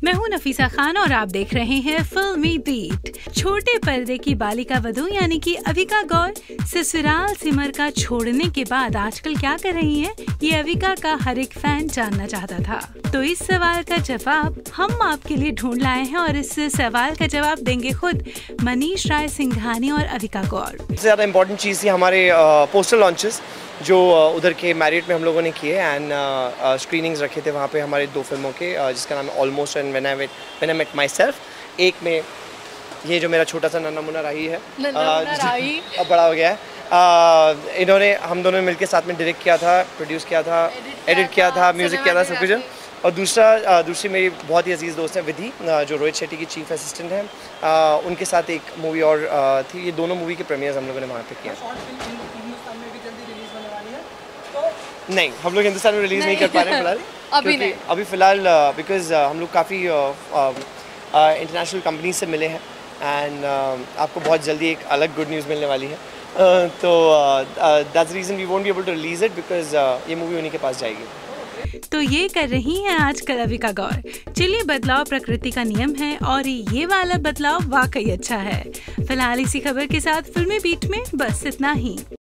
मैं हूं नफीसा खान और आप देख रहे हैं फिल्मी बीट। छोटे पर्दे की बालिका वधू यानी कि अविका गौर ससुराल सिमर का छोड़ने के बाद आजकल क्या कर रही हैं, ये अविका का हर एक फैन जानना चाहता था। तो इस सवाल का जवाब हम आपके लिए ढूंढ लाए हैं और इस सवाल का जवाब देंगे खुद मनीष राय सिंघानी और अविका गौर। सबसे ज़्यादा इम्पोर्टेंट चीज़ थी हमारे पोस्टर लॉन्चेस जो उधर के मैरिट में हम लोगों ने किए एंड स्क्रीनिंग्स रखे थे वहाँ पे हमारे 2 फिल्मों के, जिसका नाम है almost and when I met myself. एक में ये जो मेरा छोटा सा नन्ना मुन्ना राही है, अब बड़ा हो गया है। इन्होंने हम दोनों ने मिलकर साथ में डायरेक्ट किया था, प्रोड्यूस किया था, एडिट किया था, म्यूज़िक किया था, सब कुछ। और दूसरी मेरी बहुत ही अजीज़ दोस्त है विधि, जो रोहित शेट्टी की चीफ असिस्टेंट है, उनके साथ एक मूवी और थी। ये दोनों मूवी के प्रीमियर्स हम लोगों ने वहाँ पे किया। नहीं, हम लोग हिंदुस्तान में रिलीज़ नहीं कर पा रहे हैं फिलहाल, अभी फ़िलहाल बिकॉज हम लोग काफ़ी इंटरनेशनल कंपनी से मिले हैं एंड आपको बहुत जल्दी एक अलग गुड न्यूज़ मिलने वाली है। तो that's reason we won't be able to release it because ये मूवी उन्हीं के पास जाएगी। तो ये कर रही हैं आजकल अविका गौर। चलिए, बदलाव प्रकृति का नियम है और ये वाला बदलाव वाकई अच्छा है। फिलहाल इसी खबर के साथ फिल्मी बीट में बस इतना ही।